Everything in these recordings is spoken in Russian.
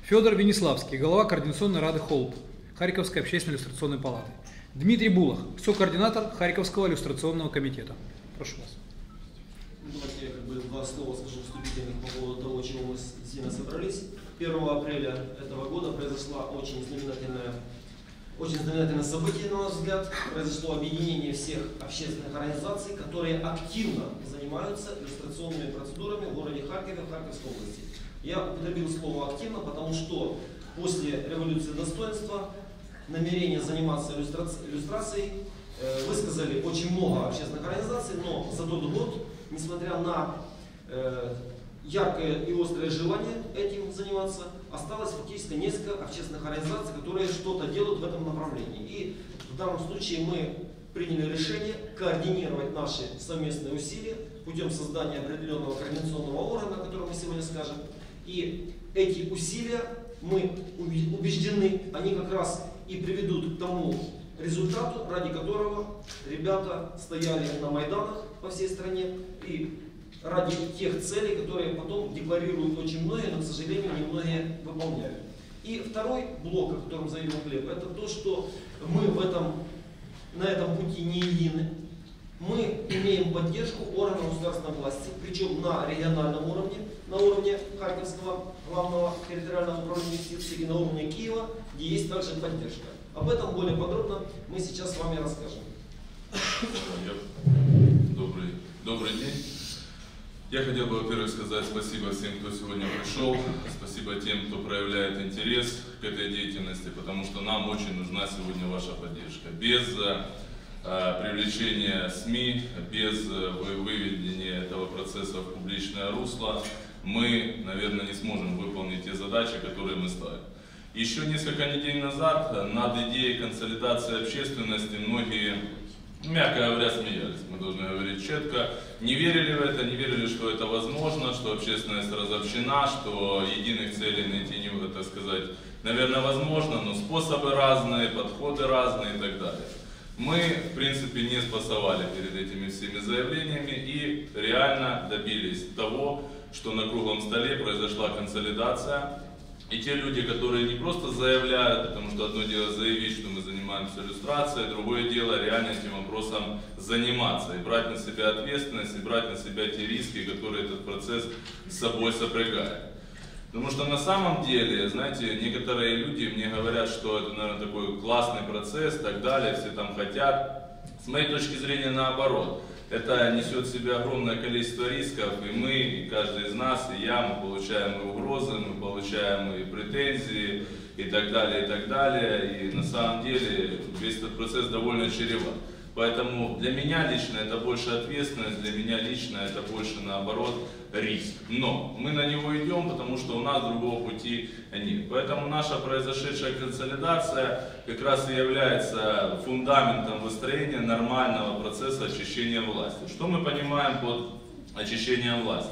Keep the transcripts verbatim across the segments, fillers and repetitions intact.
Федор Венеславский, глава Координационной рады ХОЛП Харьковской общественной иллюстрационной палаты. Дмитрий Булах, сокоординатор Харьковского иллюстрационного комитета. Прошу вас. Давайте я как бы два слова скажу вступительных по поводу того, чего мы здесь собрались. первого апреля этого года произошло очень знаменательное, очень знаменательное событие, на наш взгляд. Произошло объединение всех общественных организаций, которые активно занимаются иллюстрационными процедурами в городе Харькове, в Харьковской области. Я употребил слово «активно», потому что после революции достоинства намерение заниматься иллюстрацией, иллюстрацией э, высказали очень много общественных организаций, но за тот год, несмотря на э, яркое и острое желание этим заниматься, осталось фактически несколько общественных организаций, которые что-то делают в этом направлении. И в данном случае мы приняли решение координировать наши совместные усилия путем создания определенного координационного органа, о котором мы сегодня скажем. И эти усилия, мы убеждены, они как раз и приведут к тому результату, ради которого ребята стояли на Майданах по всей стране, и ради тех целей, которые потом декларируют очень многие, но, к сожалению, немногие выполняют. И второй блок, о котором заявил Глеб, это то, что мы в этом, на этом пути не едины. Мы имеем поддержку органов государственной власти, причем на региональном уровне, на уровне Харьковского главного территориального управления юстиции и на уровне Киева, где есть также поддержка. Об этом более подробно мы сейчас с вами расскажем. Добрый, добрый день. Я хотел бы, во-первых, сказать спасибо всем, кто сегодня пришел, спасибо тем, кто проявляет интерес к этой деятельности, потому что нам очень нужна сегодня ваша поддержка. Без э, привлечения СМИ, без э, выведения этого процесса в публичное русло, мы, наверное, не сможем выполнить те задачи, которые мы ставим. Еще несколько недель назад над идеей консолидации общественности многие, мягко говоря, смеялись, мы должны говорить четко, не верили в это, не верили, что это возможно, что общественность разобщена, что единых целей найти не, так сказать, наверное, возможно, но способы разные, подходы разные и так далее. Мы, в принципе, не спасовали перед этими всеми заявлениями и реально добились того, что на круглом столе произошла консолидация. И те люди, которые не просто заявляют, потому что одно дело заявить, что мы занимаемся иллюстрацией, другое дело реально этим вопросом заниматься и брать на себя ответственность, и брать на себя те риски, которые этот процесс с собой сопрягает. Потому что на самом деле, знаете, некоторые люди мне говорят, что это, наверное, такой классный процесс, и так далее, все там хотят. С моей точки зрения, наоборот. Это несет в себе огромное количество рисков, и мы, и каждый из нас, и я, мы получаем и угрозы, мы получаем и претензии, и так далее, и так далее. И на самом деле весь этот процесс довольно чреват. Поэтому для меня лично это больше ответственность, для меня лично это больше, наоборот, риск. Но мы на него идем, потому что у нас другого пути нет. Поэтому наша произошедшая консолидация как раз и является фундаментом выстроения нормального процесса очищения власти. Что мы понимаем под очищением власти?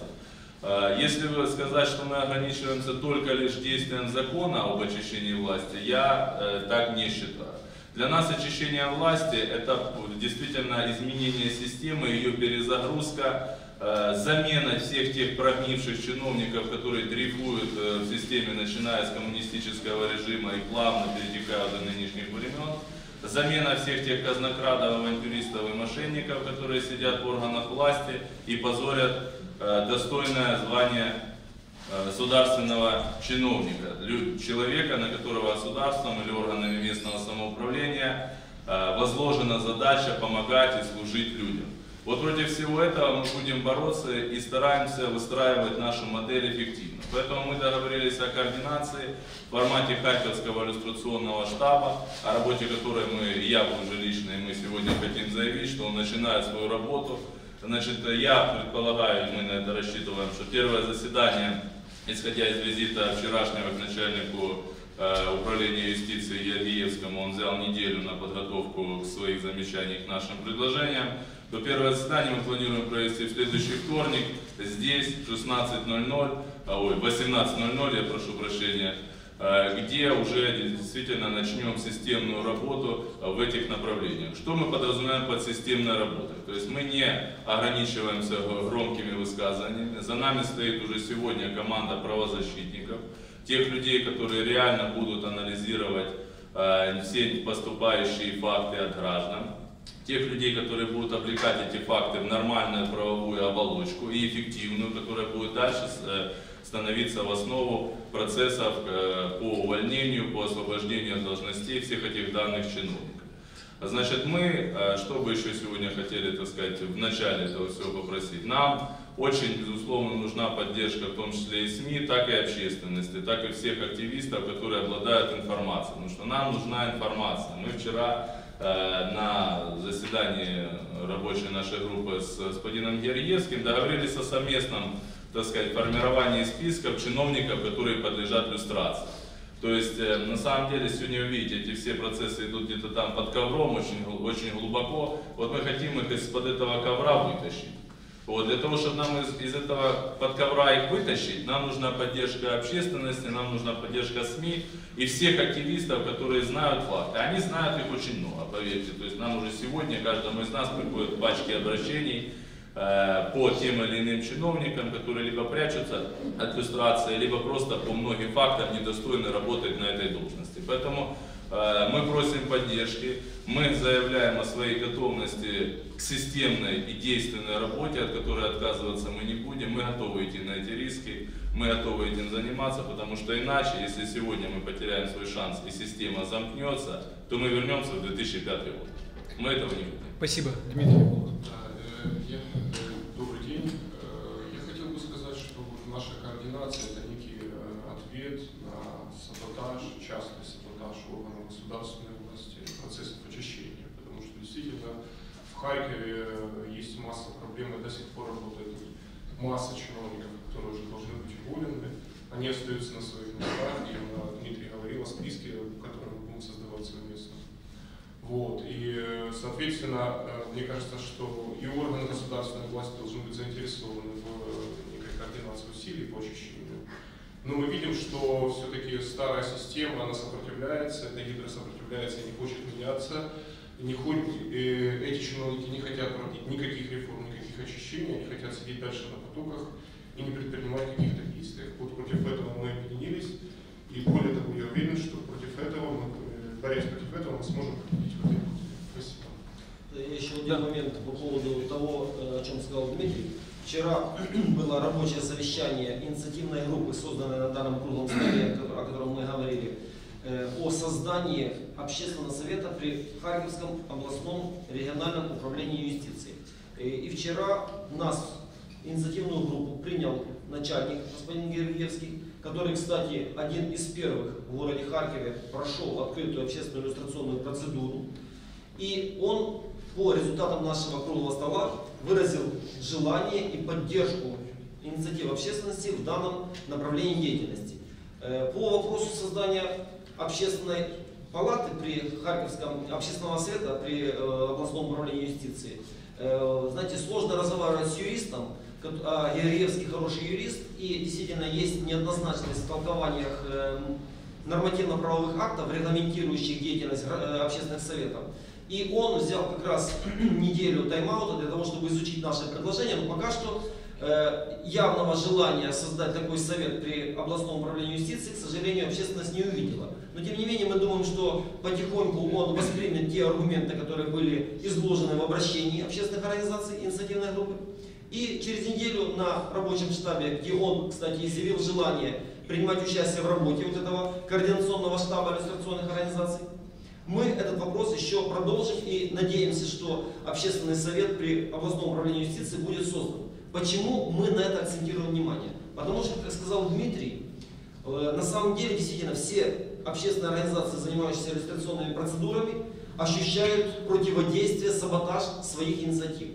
Если вы сказать, что мы ограничиваемся только лишь действием закона об очищении власти, я так не считаю. Для нас очищение власти – это действительно изменение системы, ее перезагрузка, замена всех тех прогнивших чиновников, которые дрейфуют в системе, начиная с коммунистического режима и плавно перетекают до нынешних времен, замена всех тех казнокрадов, авантюристов и мошенников, которые сидят в органах власти и позорят достойное звание государственного чиновника, человека, на которого государством или органами местного самоуправления возложена задача помогать и служить людям. Вот против всего этого мы будем бороться и стараемся выстраивать нашу модель эффективно. Поэтому мы договорились о координации в формате Харьковского иллюстрационного штаба, о работе которой мы, я уже лично, и мы сегодня хотим заявить, что он начинает свою работу. Значит, я предполагаю, мы на это рассчитываем, что первое заседание, исходя из визита вчерашнего к начальнику э, управления юстиции Ергиевскому, он взял неделю на подготовку к своих замечаний к нашим предложениям, то первое заседание мы планируем провести в следующий вторник, здесь в шестнадцать ноль ноль, ой, восемнадцать ноль ноль, я прошу прощения, э, где уже действительно начнем системную работу в этих направлениях. Что мы подразумеваем под системной работой? То есть мы не ограничиваемся громкими высказываниями. За нами стоит уже сегодня команда правозащитников. тех людей, которые реально будут анализировать э, все поступающие факты от граждан, тех людей, которые будут облекать эти факты в нормальную правовую оболочку и эффективную, которая будет дальше э, становиться в основу процессов э, по увольнению, по освобождению от должностей всех этих данных чиновников. Значит, мы, что бы еще сегодня хотели, так сказать, в начале этого всего попросить. Нам очень, безусловно, нужна поддержка, в том числе и СМИ, так и общественности, так и всех активистов, которые обладают информацией. Потому что нам нужна информация. Мы вчера э, на заседании рабочей нашей группы с господином Георгиевским договорились о совместном, так сказать, формировании списков чиновников, которые подлежат люстрации. То есть, на самом деле, сегодня вы видите, эти все процессы идут где-то там под ковром, очень, очень глубоко. Вот мы хотим их из-под этого ковра вытащить. Вот, для того, чтобы нам из, из этого под ковра их вытащить, нам нужна поддержка общественности, нам нужна поддержка СМИ и всех активистов, которые знают факты. Они знают их очень много, поверьте. То есть, нам уже сегодня, каждому из нас приходят пачки обращений по тем или иным чиновникам, которые либо прячутся от люстрации, либо просто по многим фактам недостойны работать на этой должности. Поэтому э, мы просим поддержки, мы заявляем о своей готовности к системной и действенной работе, от которой отказываться мы не будем. Мы готовы идти на эти риски, мы готовы этим заниматься, потому что иначе, если сегодня мы потеряем свой шанс и система замкнется, то мы вернемся в две тысячи пятый год. Мы этого не хотим. Спасибо, Дмитрий. Я, добрый день. Я хотел бы сказать, что наша координация – это некий ответ на саботаж, частный саботаж органов государственной власти, процессов очищения. Потому что действительно в Харькове есть масса проблем, и до сих пор работает масса чиновников, которые уже должны быть уволены. Они остаются на своих местах, и Дмитрий говорил о списке, в котором мы будем создавать совместно. Вот. И, соответственно, мне кажется, что и органы государственной власти должны быть заинтересованы в некой координации усилий по очищению. Но мы видим, что все-таки старая система, она сопротивляется, эта гидра сопротивляется и не хочет меняться. Не хоть, э, эти чиновники не хотят проводить никаких реформ, никаких очищений, они хотят сидеть дальше на потоках и не предпринимать каких-то действий. Вот против этого мы объединились, и более того, я уверен, что против этого мы, борясь против этого, мы сможем победить в этой битве. Спасибо. Еще один момент по поводу того, о чем сказал Дмитрий. Вчера было рабочее совещание инициативной группы, созданной на данном круглом столе, о котором мы говорили, о создании общественного совета при Харьковском областном региональном управлении юстиции. И вчера нас, инициативную группу, принял начальник господин Георгиевский, который, кстати, один из первых в городе Харькове прошел открытую общественную иллюстрационную процедуру. И он по результатам нашего круглого стола выразил желание и поддержку инициатив общественности в данном направлении деятельности. По вопросу создания общественной палаты при Харьковском общественного совета при областном управлении юстиции, знаете, сложно разговаривать с юристом, а Георгиевский хороший юрист, и действительно есть неоднозначность в толкованиях нормативно-правовых актов, регламентирующих деятельность общественных советов. И он взял как раз неделю тайм-аута для того, чтобы изучить наши предложения, но пока что э, явного желания создать такой совет при областном управлении юстиции, к сожалению, общественность не увидела. Но тем не менее мы думаем, что потихоньку он воспримет те аргументы, которые были изложены в обращении общественных организаций, инициативной группы. И через неделю на рабочем штабе, где он, кстати, изъявил желание принимать участие в работе вот этого координационного штаба иллюстрационных организаций, мы этот вопрос еще продолжим и надеемся, что общественный совет при областном управлении юстиции будет создан. Почему мы на это акцентируем внимание? Потому что, как сказал Дмитрий, на самом деле действительно все общественные организации, занимающиеся иллюстрационными процедурами, ощущают противодействие, саботаж своих инициатив.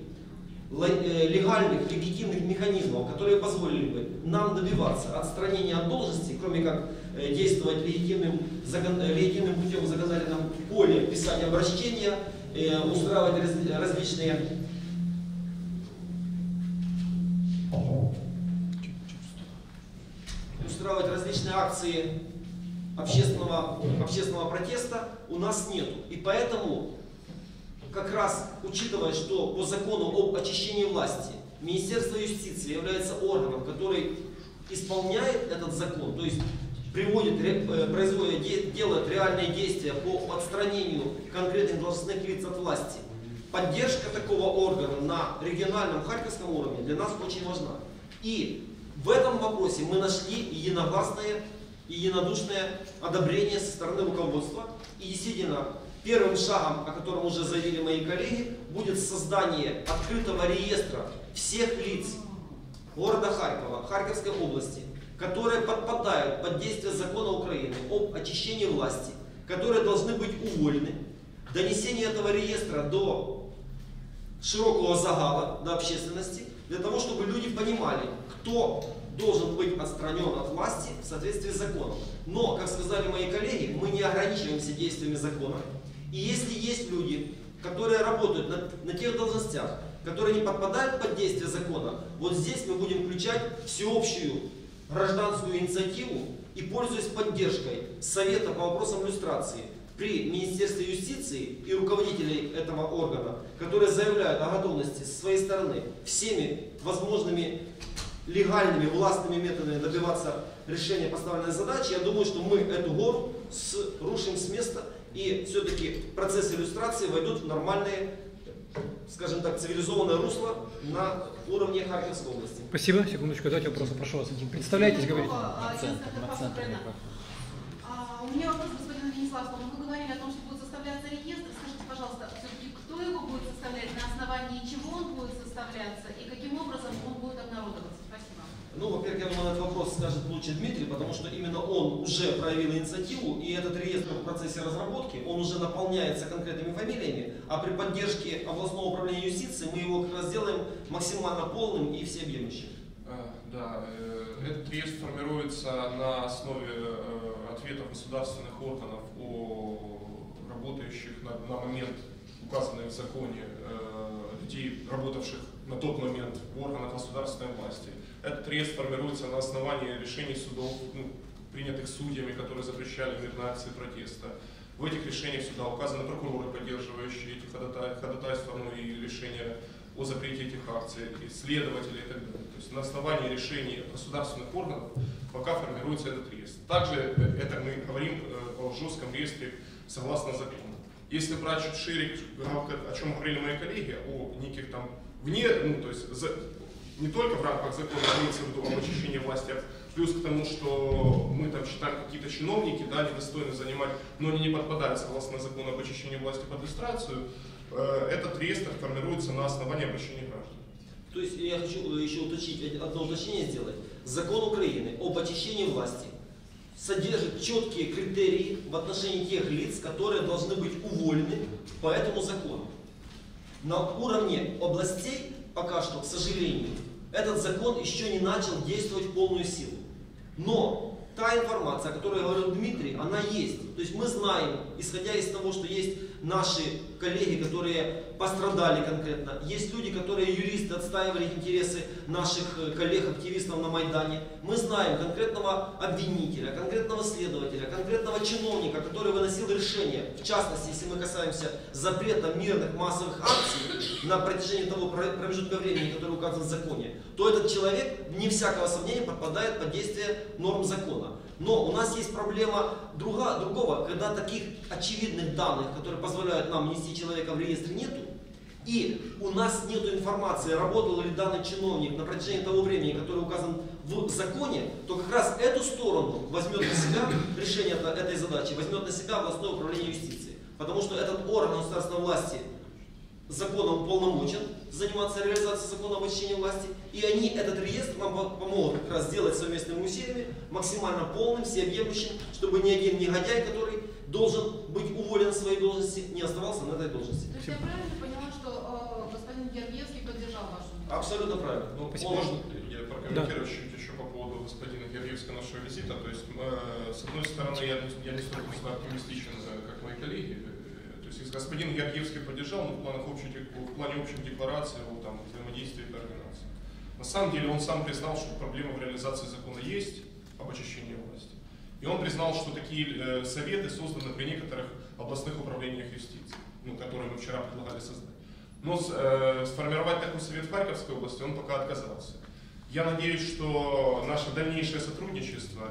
Легальных, легитимных механизмов, которые позволили бы нам добиваться отстранения от должности, кроме как действовать легитимным, закон, легитимным путем в законодательном поле, писать обращения, устраивать раз, различные устраивать различные акции общественного, общественного протеста, у нас нет. И поэтому, как раз учитывая, что по закону об очищении власти Министерство юстиции является органом, который исполняет этот закон, то есть приводит, производит, делает реальные действия по отстранению конкретных должностных лиц от власти, поддержка такого органа на региональном харьковском уровне для нас очень важна. И в этом вопросе мы нашли единогласное, единодушное одобрение со стороны руководства. И действительно, первым шагом, о котором уже заявили мои коллеги, будет создание открытого реестра всех лиц города Харькова, Харьковской области, которые подпадают под действие закона Украины об очищении власти, которые должны быть уволены. Донесение этого реестра до широкого загала, до общественности, для того, чтобы люди понимали, кто должен быть отстранен от власти в соответствии с законом. Но, как сказали мои коллеги, мы не ограничиваемся действиями закона. И если есть люди, которые работают на, на тех должностях, которые не подпадают под действие закона, вот здесь мы будем включать всеобщую гражданскую инициативу и, пользуясь поддержкой Совета по вопросам люстрации при Министерстве юстиции и руководителей этого органа, которые заявляют о готовности со своей стороны всеми возможными легальными, властными методами добиваться решения поставленной задачи, я думаю, что мы эту гору рушим с места, и все-таки процессы иллюстрации войдут в нормальные, скажем так, цивилизованное русло на уровне Харьковской области. Спасибо. Секундочку, давайте вопросы. Прошу вас. Представляйтесь, говорите. У меня вопрос к господину Венеславскому. Вы говорили о том, что будет составляться реестр. Скажите, пожалуйста, все-таки кто его будет составлять, на основании чего он будет составляться и каким образом он будет обнародоваться? Спасибо. Ну, во-первых, я думаю, на этот вопрос скажет лучше Дмитрий, потому что именно он уже проявил инициативу, и этот реестр в процессе разработки, он уже наполняется конкретными фамилиями, а при поддержке областного управления юстиции мы его как раз сделаем максимально полным и всеобъемлющим. Да, этот реестр формируется на основе ответов государственных органов о работающих на, на момент, указанный в законе, людей, работавших на тот момент в органах государственной власти. Этот реестр формируется на основании решений судов, ну, принятых судьями, которые запрещали мирные акции протеста. В этих решениях суда указаны прокуроры, поддерживающие эти ходатайства, ну и решения о запрете этих акций, и следователи и так далее. То есть на основании решений государственных органов пока формируется этот реестр. Также это мы говорим о жестком реестре согласно закону. Если брать чуть шире, о чем говорили мои коллеги, о неких там вне, ну то есть за, не только в рамках закона имеется в виду об очищении власти, а плюс к тому, что мы там считаем какие-то чиновники, да, недостойны занимать, но они не подпадают согласно закону об очищении власти под иллюстрацию, этот реестр формируется на основании обращения граждан. То есть я хочу еще уточнить, одно уточнение сделать. Закон Украины об очищении власти содержит четкие критерии в отношении тех лиц, которые должны быть уволены по этому закону. На уровне областей пока что, к сожалению, этот закон еще не начал действовать в полную силу. Но та информация, о которой говорил Дмитрий, она есть. То есть мы знаем, исходя из того, что есть наши коллеги, которые пострадали конкретно, есть люди, которые юристы, отстаивали интересы наших коллег-активистов на Майдане. Мы знаем конкретного обвинителя, конкретного следователя, конкретного чиновника, который выносил решение, в частности, если мы касаемся запрета мирных массовых акций на протяжении того промежутка времени, который указан в законе, то этот человек, вне всякого сомнения, подпадает под действие норм закона. Но у нас есть проблема друга, другого, когда таких очевидных данных, которые позволяют нам внести человека в реестр, нету, и у нас нет информации, работал ли данный чиновник на протяжении того времени, который указан в законе, то как раз эту сторону возьмет на себя решение этой задачи, возьмет на себя областное управление юстиции. Потому что этот орган государственной власти законом уполномочен заниматься реализацией закона об очищении власти, и они этот реестр нам помогут как раз сделать совместными усилиями, максимально полным, всеобъемлющим, чтобы ни один негодяй, который должен быть уволен с своей должности, не оставался на этой должности. То есть я правильно поняла, что э, господин Гергиевский поддержал вашу? Абсолютно правильно. Ну, Он... можно я прокомментирую да. чуть еще по поводу господина Гергиевского нашего визита. То есть, э, с одной стороны, я, я не столько оптимистичен, как мои коллеги. Господин Гергиевский поддержал, но в, планах общих, в плане общих деклараций о там, взаимодействии и координации. На самом деле он сам признал, что проблема в реализации закона есть об очищении власти. И он признал, что такие э, советы созданы при некоторых областных управлениях юстиции, ну, которые мы вчера предлагали создать. Но э, сформировать такой совет в Харьковской области он пока отказался. Я надеюсь, что наше дальнейшее сотрудничество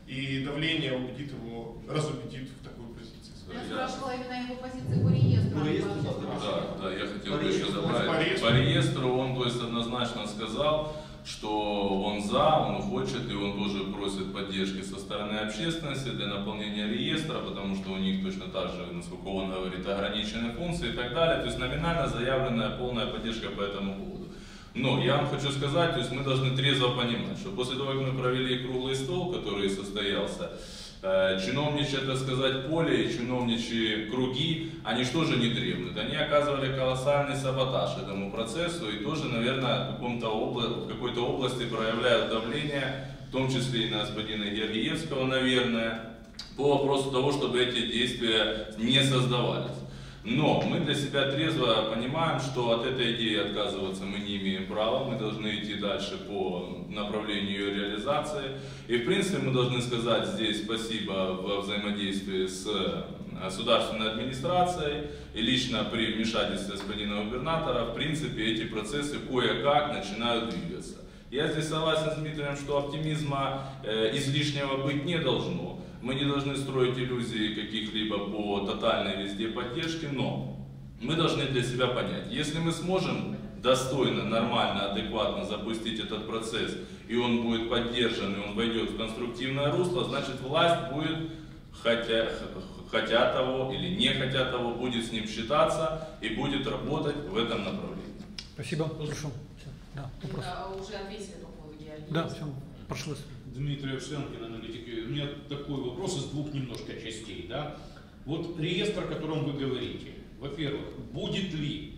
и давление убедит его, разубедит в такой позиции. Я спрашивала именно его позиции по реестру. По реестру, Да, да, я хотел По бы еще реестру. добавить. По реестру. По реестру он, то есть, однозначно сказал, что он за, он хочет, и он тоже просит поддержки со стороны общественности для наполнения реестра, потому что у них точно так же, насколько он говорит, ограниченные функции и так далее. То есть номинально заявленная полная поддержка по этому поводу. Но я вам хочу сказать, то есть мы должны трезво понимать, что после того, как мы провели круглый стол, который состоялся, чиновничье, так сказать, поле и чиновничьи круги, они что же не требуют? Они оказывали колоссальный саботаж этому процессу и тоже, наверное, в, каком-то обла- в какой-то области проявляют давление, в том числе и на господина Гергиевского, наверное, по вопросу того, чтобы эти действия не создавались. Но мы для себя трезво понимаем, что от этой идеи отказываться мы не имеем права, мы должны идти дальше по направлению ее реализации. И в принципе мы должны сказать здесь спасибо во взаимодействии с государственной администрацией и лично при вмешательстве господина губернатора, в принципе эти процессы кое-как начинают двигаться. Я здесь согласен с Дмитрием, что оптимизма э, излишнего быть не должно. Мы не должны строить иллюзии каких-либо по тотальной везде поддержке, но мы должны для себя понять, если мы сможем достойно, нормально, адекватно запустить этот процесс, и он будет поддержан, и он войдет в конструктивное русло, значит власть будет, хотя, хотя того или не хотя того, будет с ним считаться и будет работать в этом направлении. Спасибо. Прошу. Да, вопрос. Уже ответили по поводу геологии. Да, все, прошу вас. Дмитрий Овсянкин, аналитик. У меня такой вопрос из двух немножко частей. Да? Вот реестр, о котором вы говорите, во-первых, будет ли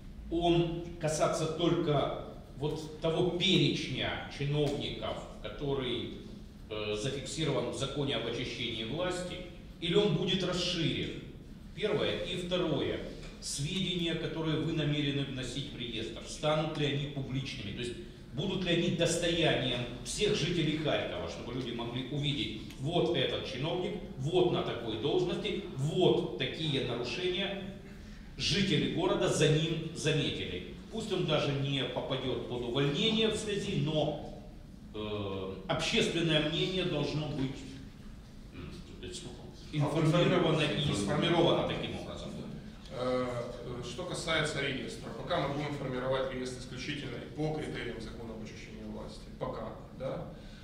он касаться только вот того перечня чиновников, который э, зафиксирован в законе об очищении власти, или он будет расширен? Первое. И второе. Сведения, которые вы намерены вносить в реестр, станут ли они публичными? То есть будут ли они достоянием всех жителей Харькова, чтобы люди могли увидеть, вот этот чиновник, вот на такой должности, вот такие нарушения жители города за ним заметили. Пусть он даже не попадет под увольнение в связи, но э, общественное мнение должно быть информировано и сформировано таким образом. Что касается реестра, пока мы будем формировать реестр исключительно по критериям закона об очищении власти, пока, да,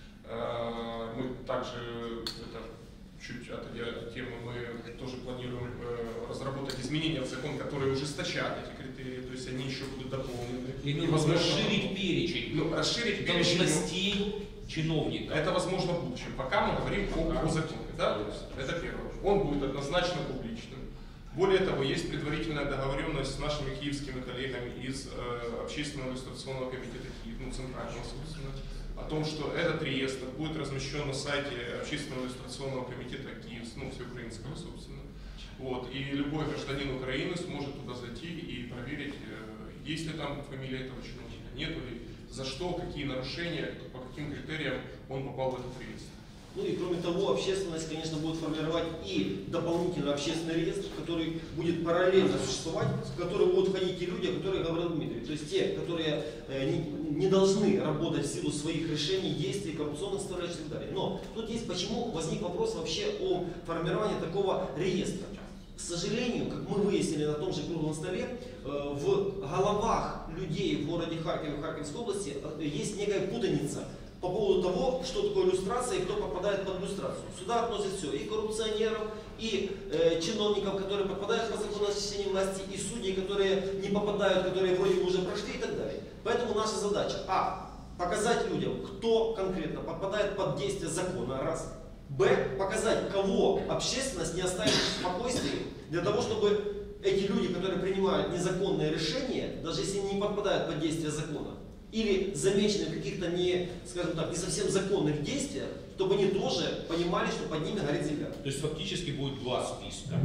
мы также, это чуть отойдя от темы, мы тоже планируем разработать изменения в закон, которые ужесточат эти критерии, то есть они еще будут дополнены. Именно расширить перечень, ну, расширить перечень должностей чиновника. Это возможно в будущем, пока мы говорим о, о законе, да, это первое. Он будет однозначно публичным. Более того, есть предварительная договоренность с нашими киевскими коллегами из э, Общественного иллюстрационного комитета Киев, ну, центрального, собственно, о том, что этот реестр будет размещен на сайте Общественного иллюстрационного комитета Киев, ну, всеукраинского, собственно. Вот, и любой гражданин Украины сможет туда зайти и проверить, э, есть ли там фамилия этого чиновника, нет ли, за что, какие нарушения, по каким критериям он попал в этот реестр. Ну и кроме того, общественность, конечно, будет формировать и дополнительный общественный реестр, который будет параллельно существовать, в который будут входить те люди, о которых говорил Дмитрий. То есть те, которые э, не, не должны работать в силу своих решений, действий, коррупционных составляющих и так далее. Но тут есть почему возник вопрос вообще о формировании такого реестра. К сожалению, как мы выяснили на том же круглом столе, э, в головах людей в городе Харькове, в Харьковской области э, есть некая путаница по поводу того, что такое иллюстрация и кто попадает под иллюстрацию. Сюда относят все, и коррупционеров, и э, чиновников, которые попадают по закону осуществления власти, и судей, которые не попадают, которые вроде бы уже прошли и так далее. Поэтому наша задача, а, показать людям, кто конкретно попадает под действие закона, раз. Б, показать, кого общественность не оставит в спокойствии, для того, чтобы эти люди, которые принимают незаконные решения, даже если они не попадают под действие закона, или замечены в каких-то не, скажем так, не совсем законных действиях, чтобы они тоже понимали, что под ними горит земля. То есть фактически будет два списка.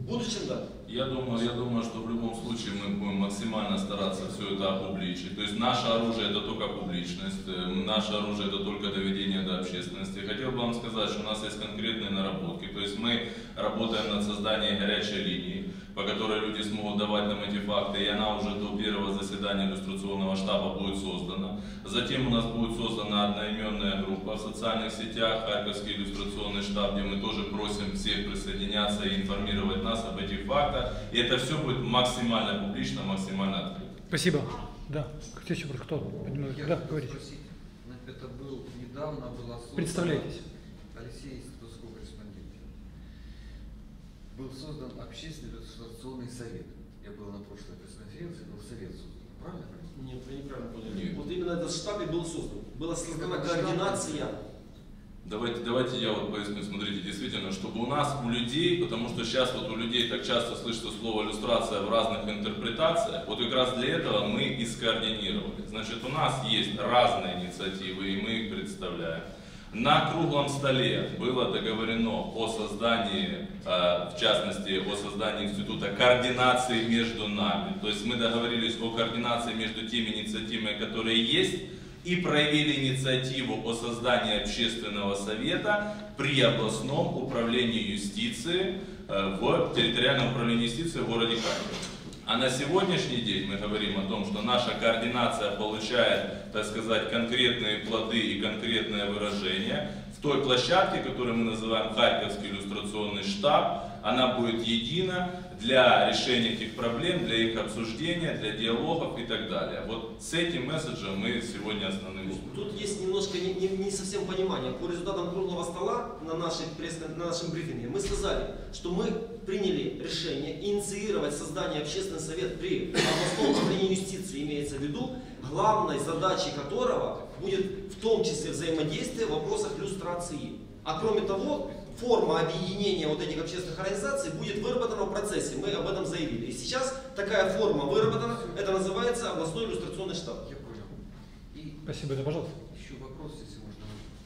В будущем, да. Я думаю, я думаю, что в любом случае мы будем максимально стараться все это опубличить. То есть наше оружие это только публичность, наше оружие это только доведение до общественности. Хотел бы вам сказать, что у нас есть конкретные наработки. То есть мы работаем над созданием горячей линии, по которой люди смогут давать нам эти факты, и она уже до первого заседания иллюстрационного штаба будет создана. Затем у нас будет создана одноименная группа в социальных сетях, Харьковский иллюстрационный штаб, где мы тоже просим всех присоединяться и информировать нас об этих фактах. И это все будет максимально публично, максимально открыто. Спасибо. Да. Следующий вопрос. Кто поднимает? Я Да, хочу говорите. спросить, это был недавно была создана... Представляйтесь. Алексей Статуско, корреспондент. Был создан общественный иллюстрационный совет. Я был на прошлой пресс-конференции, был совет создан. Правильно? Нет, вы неправильно поняли. Нет. Вот именно этот штаб и был создан. Была создана координация. Давайте, давайте я вот поясню, смотрите, действительно, чтобы у нас, у людей, потому что сейчас вот у людей так часто слышится слово иллюстрация в разных интерпретациях, вот как раз для этого мы и скоординировали. Значит, у нас есть разные инициативы, и мы их представляем. На круглом столе было договорено о создании, в частности, о создании института координации между нами. То есть мы договорились о координации между теми инициативами, которые есть, и проявили инициативу о создании общественного совета при областном управлении юстиции в территориальном управлении юстиции в городе Харькове. А на сегодняшний день мы говорим о том, что наша координация получает, так сказать, конкретные плоды и конкретное выражение в той площадке, которую мы называем Харьковский иллюстрационный штаб. Она будет едина для решения этих проблем, для их обсуждения, для диалогов и так далее. Вот с этим месседжем мы сегодня основным. Тут есть немножко не, не, не совсем понимание. По результатам круглого стола на, нашей пресс, на нашем брифинге мы сказали, что мы приняли решение инициировать создание общественного совета при областном управлении юстиции, имеется в виду, главной задачей которого будет в том числе взаимодействие в вопросах иллюстрации. А кроме того, форма объединения вот этих общественных организаций будет выработана в процессе. Мы об этом заявили. И сейчас такая форма выработана. Это называется областной иллюстрационный штаб. Я понял. И Спасибо, да, пожалуйста. еще вопрос, если можно.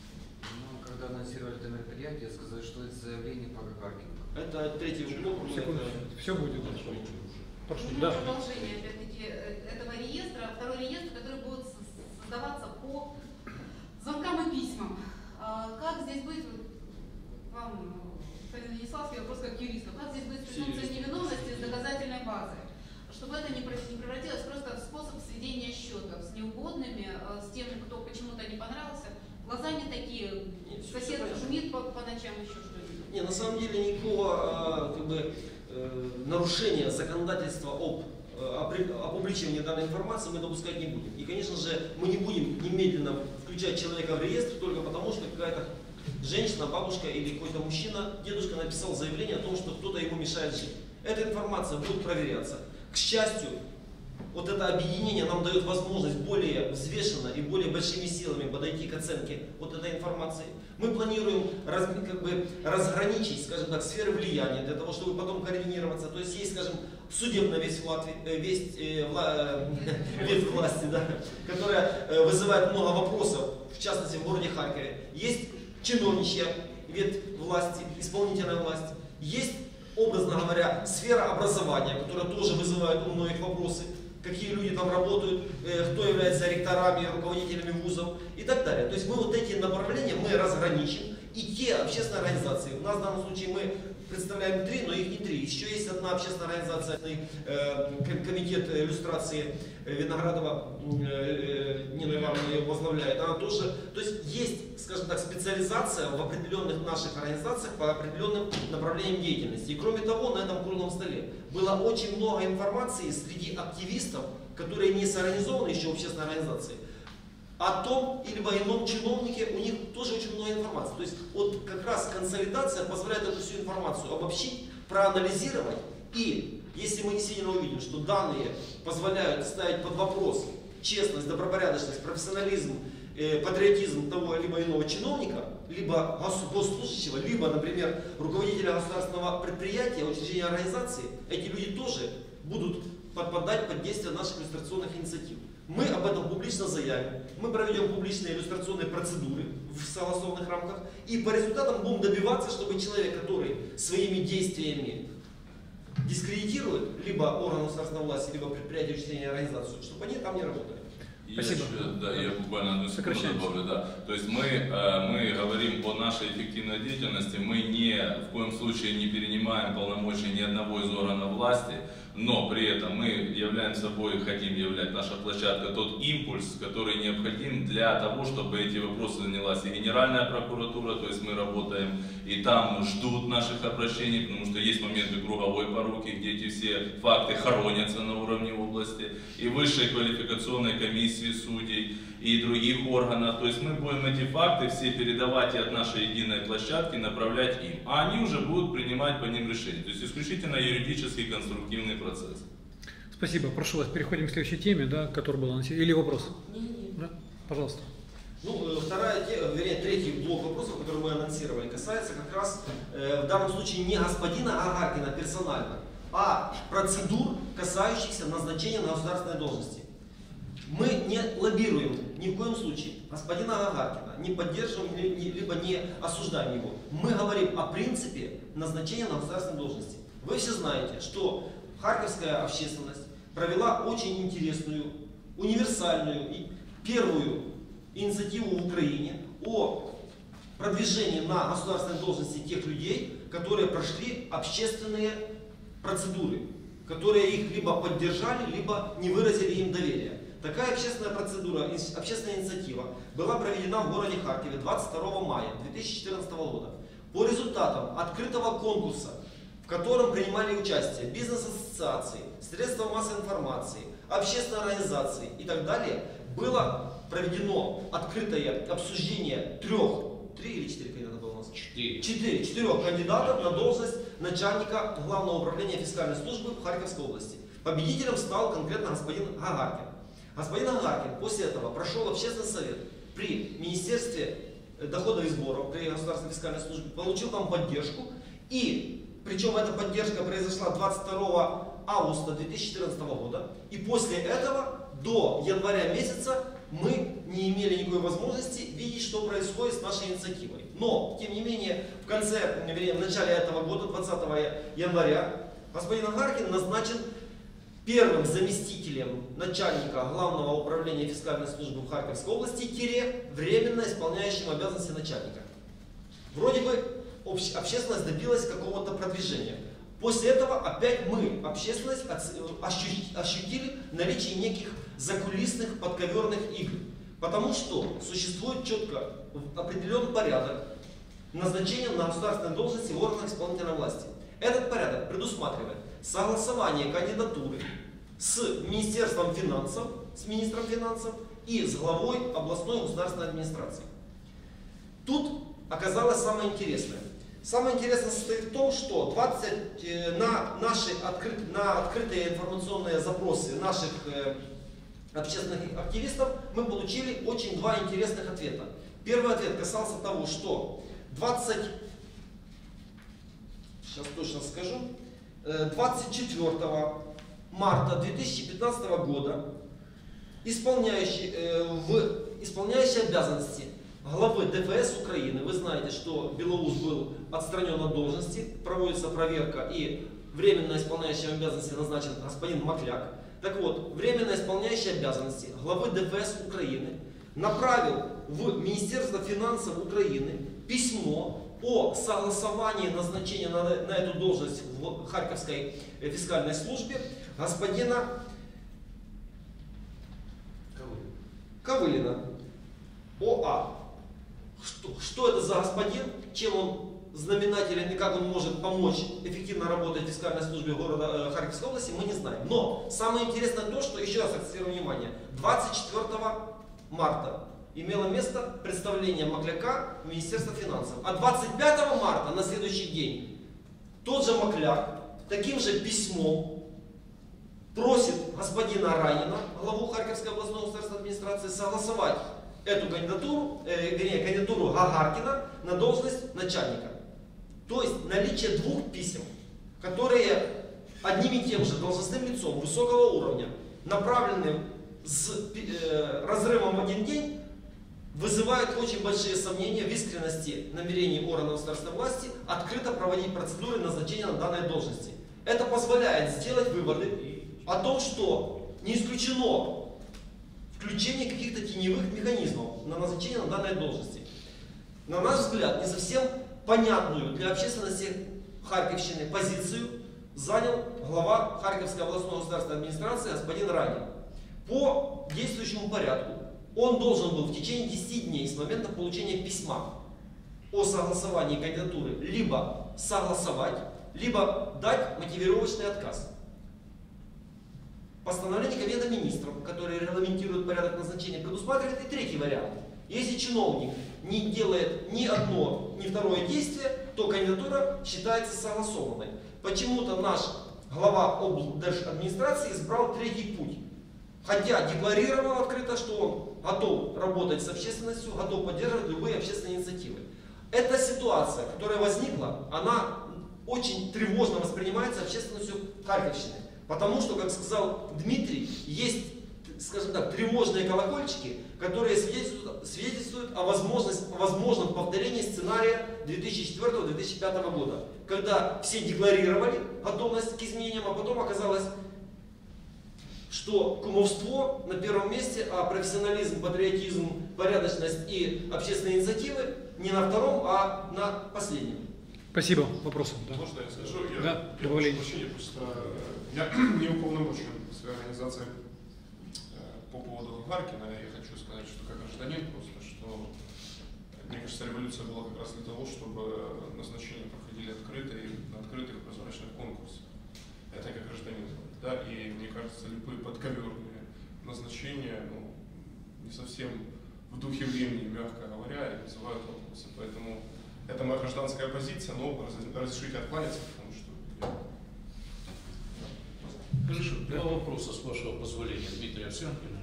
Ну, когда анонсировали это мероприятие, сказали, что это заявление по Гагаркину. Это третий блок. Секунду. Все будет. Прошу. У меня Да. продолжение, опять-таки, этого реестра, второй реестр, который будет создаваться по звонкам и письмам. А как здесь быть, вам, господин Венеславский, вопрос как юристу, как здесь быть презумпция невиновности с доказательной базой? Чтобы это не превратилось просто в способ сведения счетов с неугодными, с тем, кто почему-то не понравился. Глаза не такие, сосед шумит по, по ночам, еще что-нибудь. Не, на самом деле никакого как бы, нарушения законодательства об опубличивании данной информации мы допускать не будем. И, конечно же, мы не будем немедленно включать человека в реестр только потому, что какая-то женщина, бабушка или какой-то мужчина, дедушка написал заявление о том, что кто-то ему мешает жить. Эта информация будет проверяться. К счастью, вот это объединение нам дает возможность более взвешенно и более большими силами подойти к оценке вот этой информации. Мы планируем раз, как бы, разграничить, скажем так, сферы влияния для того, чтобы потом координироваться. То есть есть, скажем, судебная весть, весть э, вла, э, ветвь власти, да, которая э, вызывает много вопросов, в частности в городе Харькове. Есть чиновничья ветвь власти, исполнительная власть. Есть, образно говоря, сфера образования, которая тоже вызывает у многих вопросы. Какие люди там работают, э, кто является ректорами, руководителями вузов и так далее. То есть мы вот эти направления мы разграничим. И те общественные организации, у нас в данном случае мы представляем три, но их не три. Еще есть одна общественная организация, э, комитет иллюстрации Виноградова, э, Нина Ивановна ее возглавляет. Она тоже, то есть есть, скажем так, специализация в определенных наших организациях по определенным направлениям деятельности. И кроме того, на этом круглом столе было очень много информации среди активистов, которые не сорганизованы еще в общественной организации, о том или ином чиновнике, у них тоже очень много информации. То есть вот как раз консолидация позволяет эту всю информацию обобщить, проанализировать. И если мы действительно увидим, что данные позволяют ставить под вопрос честность, добропорядочность, профессионализм, э, патриотизм того либо иного чиновника, либо госслужащего, либо, например, руководителя государственного предприятия, учреждения организации, эти люди тоже будут подпадать под действие наших иллюстрационных инициатив. Мы об этом публично заявим, мы проведем публичные иллюстрационные процедуры в согласованных рамках и по результатам будем добиваться, чтобы человек, который своими действиями дискредитирует либо органы государственной власти, либо предприятия, учреждения, организацию, чтобы они там не работали. Я Спасибо. еще, да, я буквально одну секунду добавлю, да. То есть мы, э, мы говорим о нашей эффективной деятельности, мы не, в коем случае не перенимаем полномочия ни одного из органов власти, но при этом мы являем собой, хотим являть, наша площадка, тот импульс, который необходим для того, чтобы эти вопросы занялась и Генеральная прокуратура, то есть мы работаем, и там ждут наших обращений, потому что есть моменты круговой поруки, где эти все факты хоронятся на уровне области, и высшей квалификационной комиссии судей, и других органов. То есть мы будем эти факты все передавать и от нашей единой площадки направлять им, а они уже будут принимать по ним решения. То есть исключительно юридический конструктивный процесс. Спасибо. Прошу вас, переходим к следующей теме, да, которая была анонсирована. Или вопрос? Нет, нет. Да? Пожалуйста. Ну, вторая, вернее, третий блок вопросов, который мы анонсировали, касается как раз э, в данном случае не господина Агаркина персонально, а процедур, касающихся назначения на государственные должности. Мы не лоббируем ни в коем случае господина Агаркина, не поддерживаем, либо не осуждаем его. Мы говорим о принципе назначения на государственные должности. Вы все знаете, что харьковская общественность провела очень интересную, универсальную и первую инициативу в Украине о продвижении на государственной должности тех людей, которые прошли общественные процедуры, которые их либо поддержали, либо не выразили им доверие. Такая общественная процедура, общественная инициатива была проведена в городе Харькове двадцать второго мая две тысячи четырнадцатого года. По результатам открытого конкурса, в котором принимали участие бизнес-ассоциации, средства массовой информации, общественные организации и так далее, было проведено открытое обсуждение трех, три или четыре кандидата было у нас? Четыре. Четыре, четырех кандидатов на должность начальника Главного управления фискальной службы в Харьковской области. Победителем стал конкретно господин Агаркин. Господин Агаркин после этого прошел общественный совет при Министерстве доходов и сборов, при Государственной фискальной службе, получил там поддержку, и причем эта поддержка произошла двадцать второго августа две тысячи четырнадцатого года, и после этого до января месяца мы не имели никакой возможности видеть, что происходит с нашей инициативой. Но, тем не менее, в конце, вернее, в начале этого года, двадцатого января, господин Агаркин назначен первым заместителем начальника Главного управления фискальной службы в Харьковской области, тире, временно исполняющим обязанности начальника. Вроде бы общественность добилась какого-то продвижения. После этого опять мы, общественность, ощутили наличие неких закулисных подковерных игр. Потому что существует четко определенный порядок назначения на государственной должности в органах исполнительной власти. Этот порядок предусматривает согласование кандидатуры с Министерством финансов, с министром финансов и с главой областной государственной администрации. Тут оказалось самое интересное. Самое интересное состоит в том, что двадцать, на, наши открыт, на открытые информационные запросы наших э, общественных активистов мы получили очень два интересных ответа. Первый ответ касался того, что двадцать, сейчас точно скажу, двадцать четвёртого марта две тысячи пятнадцатого года исполняющий, э, в исполняющий обязанности главы ДФС Украины, вы знаете, что Белоус был отстранен от должности, проводится проверка и временно исполняющим обязанности назначен господин Макляк. Так вот, временно исполняющий обязанности главы ДФС Украины направил в Министерство финансов Украины письмо о согласовании назначения на, на эту должность в Харьковской фискальной службе господина Ковылина. ОА. Что, что это за господин, чем он знаменателен и как он может помочь эффективно работать в фискальной службе города э, Харьковской области, мы не знаем. Но самое интересное то, что, еще раз акцентирую внимание, двадцать четвёртого марта имело место представление Макляка в Министерство финансов. А двадцать пятого марта, на следующий день, тот же Макляк таким же письмом просит господина Ранина, главу Харьковской областной государственной администрации, согласовать эту кандидатуру, э, вернее, кандидатуру Агаркина на должность начальника. То есть наличие двух писем, которые одним и тем же должностным лицом высокого уровня направлены с э, разрывом в один день, вызывает очень большие сомнения в искренности намерений органов государственной власти открыто проводить процедуры назначения на данной должности. Это позволяет сделать выводы о том, что не исключено включение каких-то теневых механизмов на назначение на данной должности. На наш взгляд, не совсем понятную для общественности Харьковщины позицию занял глава Харьковской областной государственной администрации господин Ранин. По действующему порядку он должен был в течение десяти дней с момента получения письма о согласовании кандидатуры либо согласовать, либо дать мотивировочный отказ. Постановление Кабинета министров, которое регламентирует порядок назначения, предусматривает и третий вариант. Если чиновник не делает ни одно, ни второе действие, то кандидатура считается согласованной. Почему-то наш глава облдержадминистрации избрал третий путь. Хотя декларировал открыто, что он готов работать с общественностью, готов поддерживать любые общественные инициативы. Эта ситуация, которая возникла, она очень тревожно воспринимается общественностью Харьковщины. Потому что, как сказал Дмитрий, есть, скажем так, тревожные колокольчики, которые свидетельствуют, свидетельствуют о, возможности, о возможном повторении сценария две тысячи четвёртого — две тысячи пятого года. Когда все декларировали готовность к изменениям, а потом оказалось, что кумовство на первом месте, а профессионализм, патриотизм, порядочность и общественные инициативы не на втором, а на последнем. Спасибо. Вопросы? Да. Можно я скажу? Я, да, я прошу прощения, просто я не уполномочен в своей организации по поводу Гагаркина. Я хочу сказать, что как гражданин просто, что мне кажется, революция была как раз для того, чтобы назначения проходили открыто и на открытых прозрачных конкурсах. Это как гражданин. Да, и мне кажется, любые подковерные назначения, ну, не совсем в духе времени, мягко говоря, и вызывают вопросы. Поэтому это моя гражданская позиция, но разрешите откланяться, потому что я... Хорошо, два вопроса, с вашего позволения, Дмитрий Овсянкин.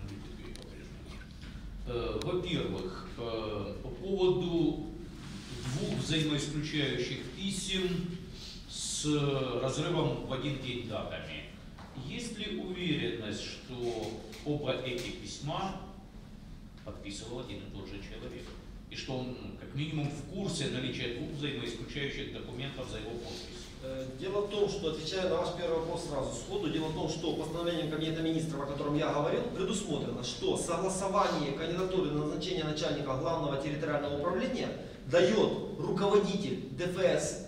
Во-первых, по поводу двух взаимоисключающих писем с разрывом в один день датами. Есть ли уверенность, что оба эти письма подписывал один и тот же человек? И что он, как минимум, в курсе наличия двух взаимоисключающих документов за его подпись? Дело в том, что, отвечая на ваш первый вопрос сразу сходу, дело в том, что постановлением Кабинета министров, о котором я говорил, предусмотрено, что согласование кандидатуры на назначение начальника главного территориального управления дает руководитель ДФС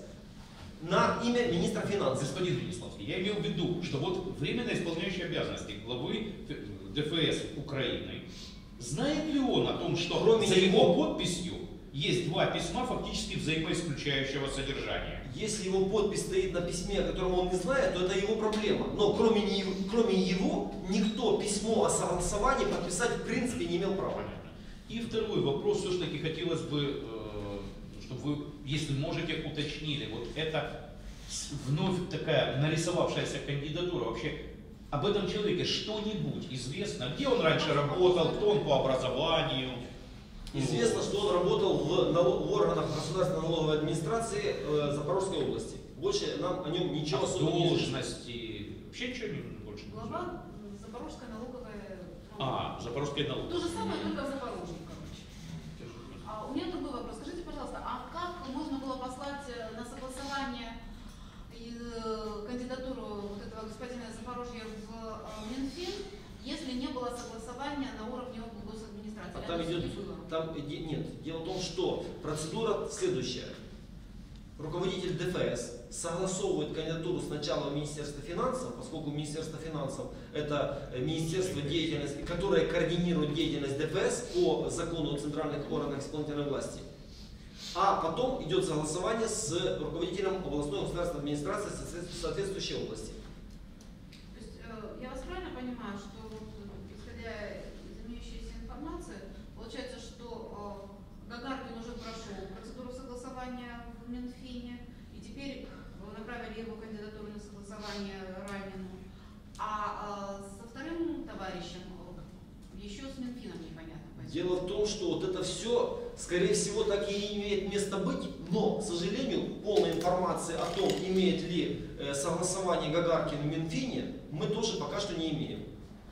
на имя министра финансов. Господин Венеславский, я имел в виду, что вот временно исполняющий обязанности главы ДФС Украины, знает ли он о том, что Кроме за него, его подписью есть два письма фактически взаимоисключающего содержания? Если его подпись стоит на письме, о котором он не знает, то это его проблема. Но кроме него, кроме его никто письмо о согласовании подписать в принципе не имел права. Понятно. И второй вопрос, все-таки хотелось бы, чтобы вы, если можете, уточнили, вот это вновь такая нарисовавшаяся кандидатура, вообще об этом человеке что-нибудь известно? Где он раньше работал, кто он по образованию? Известно, что он работал в, налог, в органах государственной налоговой администрации э, Запорожской области. Больше нам о нем ничего а особо не должности, вообще ничего не больше не Глава знаю. Запорожская налоговая. А, Запорожская налоговая. То же самое, только в Запорожье, короче. А у меня другой вопрос. Скажите, пожалуйста, а как можно было послать на согласование кандидатуру вот этого господина Запорожья в Минфин, если не было согласования на уровне госадминистрации? А там идет, там, нет, дело в том, что процедура следующая. Руководитель ДФС согласовывает кандидатуру сначала в Министерство финансов, поскольку Министерство финансов это министерство деятельности, которое координирует деятельность ДФС по закону о центральных органах исполнительной власти. А потом идет согласование с руководителем областной государственной администрации соответствующей области. То есть я вас правильно понимаю, что исходя из имеющейся информации, получается, что Гагаркин уже прошел процедуру согласования в Минфине, и теперь направили его кандидатуру на согласование Ранину, а со вторым товарищем еще с Минфином непонятно. Дело в том, что вот это все, скорее всего, так и имеет место быть, но, к сожалению, полной информации о том, имеет ли э, согласование Гагаркин в Минфине, мы тоже пока что не имеем.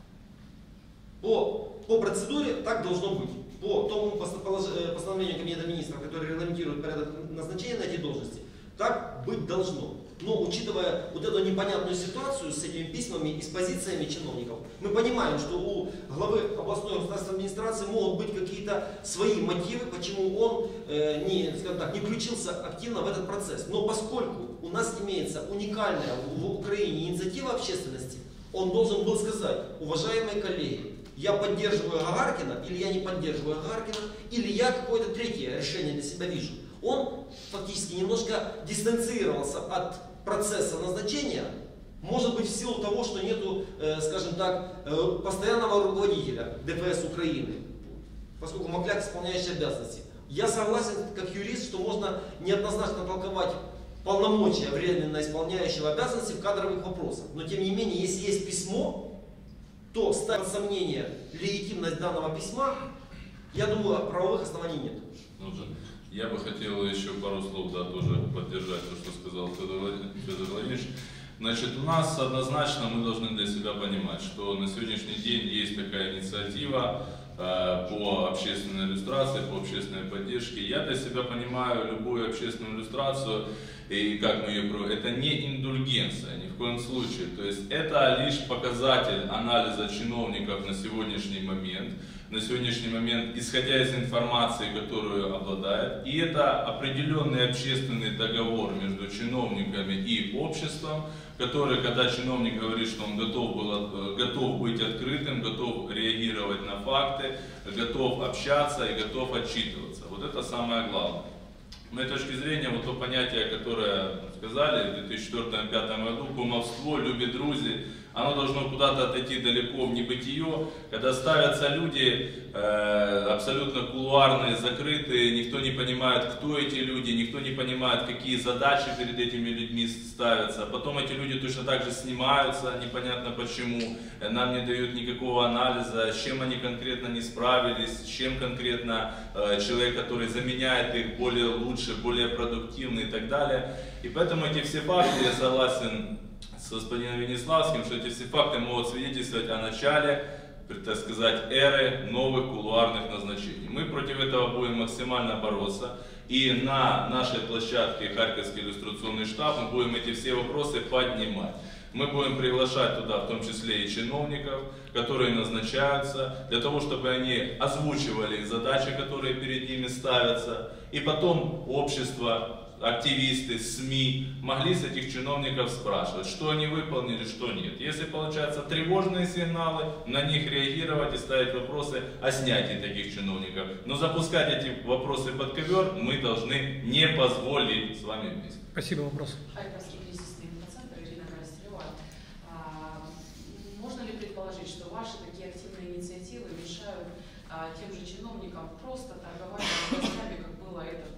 По, по процедуре так должно быть. По тому постановлению Кабинета министров, которое регламентирует порядок назначения на эти должности, так быть должно. Но учитывая вот эту непонятную ситуацию с этими письмами и с позициями чиновников, мы понимаем, что у главы областной государственной администрации могут быть какие-то свои мотивы, почему он э, не, скажем так, не включился активно в этот процесс. Но поскольку у нас имеется уникальная в Украине инициатива общественности, он должен был сказать: уважаемые коллеги, я поддерживаю Гагаркина, или я не поддерживаю Гагаркина, или я какое-то третье решение для себя вижу. Он фактически немножко дистанцировался от процесса назначения, может быть, в силу того, что нету, э, скажем так, э, постоянного руководителя ДФС Украины, поскольку Макляк исполняющий обязанности. Я согласен, как юрист, что можно неоднозначно толковать полномочия временно исполняющего обязанности в кадровых вопросах. Но, тем не менее, если есть письмо, то ставить под сомнение легитимность данного письма, я думаю, правовых оснований нет. Я бы хотел еще пару слов, да, тоже поддержать то, что сказал Федор Владимирович. Значит, у нас однозначно мы должны для себя понимать, что на сегодняшний день есть такая инициатива э, по общественной иллюстрации, по общественной поддержке. Я для себя понимаю любую общественную иллюстрацию, и как мы ее проводим, это не индульгенция, ни в коем случае. То есть это лишь показатель анализа чиновников на сегодняшний момент. на сегодняшний момент, исходя из информации, которую обладает. И это определенный общественный договор между чиновниками и обществом, который, когда чиновник говорит, что он готов, был, готов быть открытым, готов реагировать на факты, готов общаться и готов отчитываться. Вот это самое главное. С моей точки зрения, вот то понятие, которое сказали в две тысячи четвёртом — две тысячи пятом году, кумовство, любит друзі, оно должно куда-то отойти далеко в небытие, когда ставятся люди э, абсолютно кулуарные, закрытые, никто не понимает, кто эти люди, никто не понимает, какие задачи перед этими людьми ставятся. Потом эти люди точно так же снимаются, непонятно почему, нам не дают никакого анализа, с чем они конкретно не справились, с чем конкретно э, человек, который заменяет их, более лучше, более продуктивный и так далее. И поэтому эти все факты, я согласен с господином Венеславским, что эти все факты могут свидетельствовать о начале, так сказать, эры новых кулуарных назначений. Мы против этого будем максимально бороться. И на нашей площадке Харьковский иллюстрационный штаб мы будем эти все вопросы поднимать. Мы будем приглашать туда в том числе и чиновников, которые назначаются, для того, чтобы они озвучивали задачи, которые перед ними ставятся. И потом общество, активисты, СМИ могли с этих чиновников спрашивать, что они выполнили, что нет. Если получаются тревожные сигналы, на них реагировать и ставить вопросы о снятии таких чиновников. Но запускать эти вопросы под ковер мы должны не позволить с вами вместе. Спасибо. Вопрос. Харьковский кризисный инфоцентр, Ирина Коростелева. А, можно ли предположить, что ваши такие активные инициативы мешают а, тем же чиновникам просто торговать властями, как было это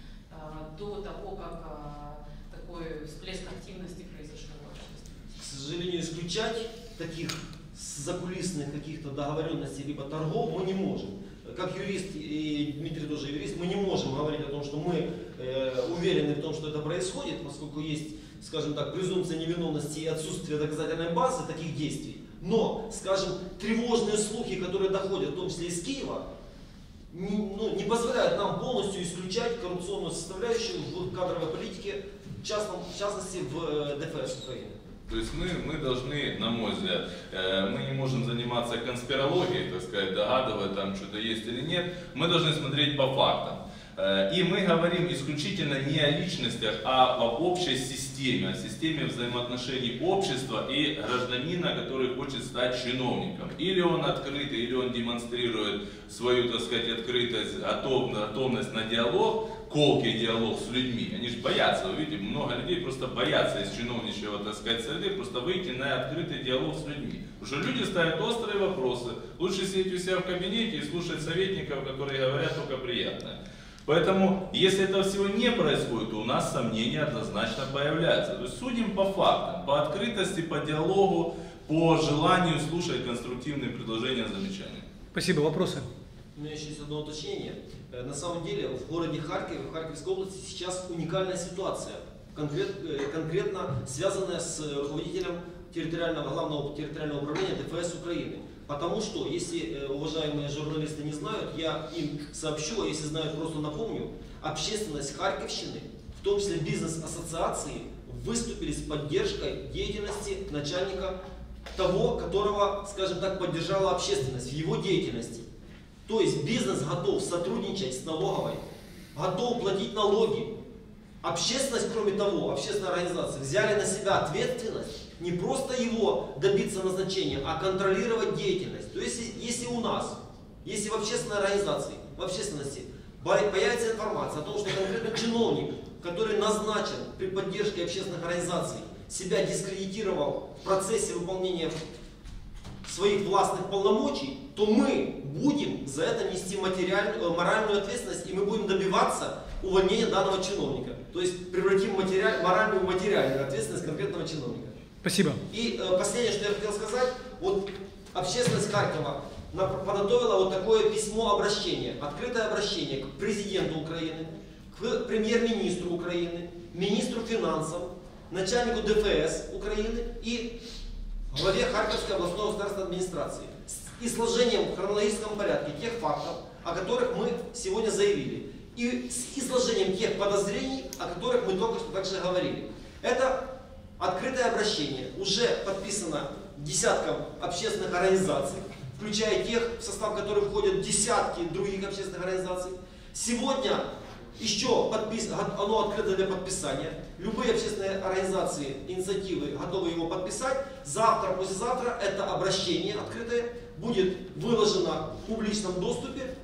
до того, как а, такой всплеск активности произошел в обществе? К сожалению, исключать таких закулисных каких-то договоренностей либо торгов мы не можем. Как юрист, и Дмитрий тоже юрист, мы не можем говорить о том, что мы э, уверены в том, что это происходит, поскольку есть, скажем так, презумпция невиновности и отсутствие доказательной базы таких действий. Но, скажем, тревожные слухи, которые доходят, в том числе из Киева, Не, ну, не позволяет нам полностью исключать коррупционную составляющую в кадровой политике, в, частном, в частности в э, ДФС Украины. То есть мы, мы должны, на мой взгляд, э, мы не можем заниматься конспирологией, так сказать, догадывая, там что-то есть или нет, мы должны смотреть по фактам. Э, и мы говорим исключительно не о личностях, а об общей системе, о системе взаимоотношений общества и гражданина, который хочет стать чиновником. Или он открытый, или он демонстрирует свою, так сказать, открытость, готовность на диалог, колкий диалог с людьми. Они же боятся, вы видите, много людей просто боятся из чиновничьего, так сказать, среды просто выйти на открытый диалог с людьми. Потому что люди ставят острые вопросы. Лучше сидеть у себя в кабинете и слушать советников, которые говорят только приятное. Поэтому, если этого всего не происходит, то у нас сомнения однозначно появляются. То есть судим по фактам, по открытости, по диалогу, по желанию слушать конструктивные предложения, замечания. Спасибо. Вопросы? У меня еще есть одно уточнение. На самом деле в городе Харькове, в Харьковской области сейчас уникальная ситуация, конкрет, конкретно связанная с руководителем территориального, главного территориального управления ДФС Украины. Потому что, если уважаемые журналисты не знают, я им сообщу, а если знают, просто напомню, общественность Харьковщины, в в том числе бизнес-ассоциации, выступили с поддержкой деятельности начальника того, которого, скажем так, поддержала общественность в его деятельности. То есть бизнес готов сотрудничать с налоговой, готов платить налоги. Общественность, кроме того, общественные организации взяли на себя ответственность не просто его добиться назначения, а контролировать деятельность. То есть, если у нас, если в общественной организации, в общественности появится информация о том, что конкретно чиновник, который назначен при поддержке общественных организаций, себя дискредитировал в процессе выполнения своих властных полномочий, то мы будем за это нести материальную, моральную ответственность, и мы будем добиваться увольнения данного чиновника. То есть превратим материаль, моральную в материальную ответственность конкретного чиновника. Спасибо. И э, последнее, что я хотел сказать, вот общественность Харькова подготовила вот такое письмо-обращение, открытое обращение к президенту Украины, к премьер-министру Украины, министру финансов, начальнику дэ эф эс Украины и главе Харьковской областной государственной администрации с изложением в хронологическом порядке тех фактов, о которых мы сегодня заявили, и с изложением тех подозрений, о которых мы только что также говорили. Это открытое обращение уже подписано десятком общественных организаций, включая тех, в состав которых входят десятки других общественных организаций. Сегодня еще подпис... оно открыто для подписания. Любые общественные организации, инициативы готовы его подписать. Завтра, послезавтра это обращение открытое будет выложено в публичном доступе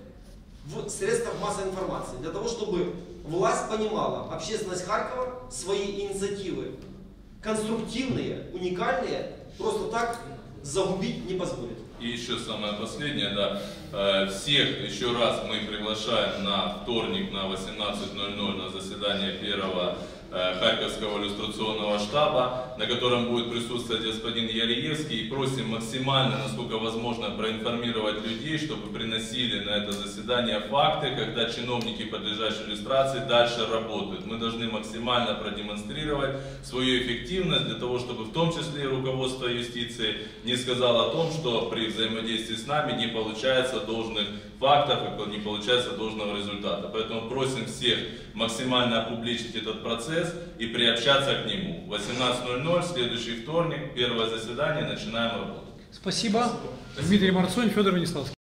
в средствах массовой информации. Для того, чтобы власть понимала, общественность Харькова свои инициативы конструктивные, уникальные, просто так загубить не позволит. И еще самое последнее, да, всех еще раз мы приглашаем на вторник на восемнадцать ноль ноль на заседание первого Харьковского иллюстрационного штаба, на котором будет присутствовать господин Ялиевский, и просим максимально, насколько возможно, проинформировать людей, чтобы приносили на это заседание факты, когда чиновники, подлежащие иллюстрации, дальше работают. Мы должны максимально продемонстрировать свою эффективность для того, чтобы в том числе и руководство юстиции не сказало о том, что при взаимодействии с нами не получается должных фактов, не получается должного результата. Поэтому просим всех максимально опубличить этот процесс и приобщаться к нему. восемнадцать ноль ноль, следующий вторник, первое заседание, начинаем работу. Спасибо. Спасибо. Дмитрий Марцонь, Федор Венеславский.